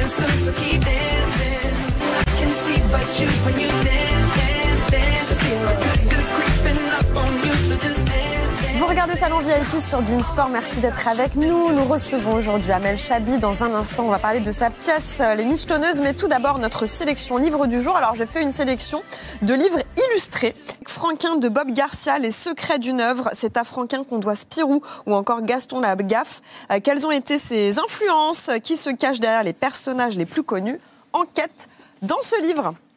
Vous regardez Salon VIP sur Beansport, merci d'être avec nous. Nous recevons aujourd'hui Amel Chabi. Dans un instant, on va parler de sa pièce Les Michetonneuses. Mais tout d'abord, notre sélection livre du jour. Alors, j'ai fait une sélection de livres illustrés. Franquin de Bob Garcia, Les secrets d'une œuvre. C'est à Franquin qu'on doit Spirou ou encore Gaston Lagaffe. Quelles ont été ses influences? Qui se cachent derrière les personnages les plus connus? Enquête dans ce livre.